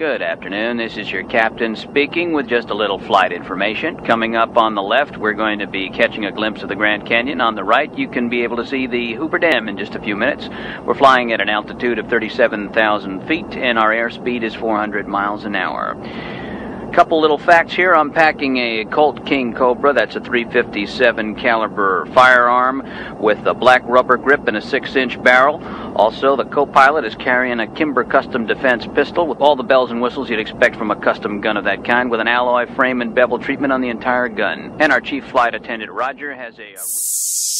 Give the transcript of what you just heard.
Good afternoon, this is your captain speaking with just a little flight information. Coming up on the left, we're going to be catching a glimpse of the Grand Canyon. On the right, you can be able to see the Hoover Dam in just a few minutes. We're flying at an altitude of 37,000 feet, and our airspeed is 400 miles an hour. Couple little facts here. I'm packing a Colt King Cobra. That's a .357 caliber firearm with a black rubber grip and a 6-inch barrel. Also, the co-pilot is carrying a Kimber Custom Defense pistol with all the bells and whistles you'd expect from a custom gun of that kind, with an alloy frame and bevel treatment on the entire gun. And our chief flight attendant, Roger, has a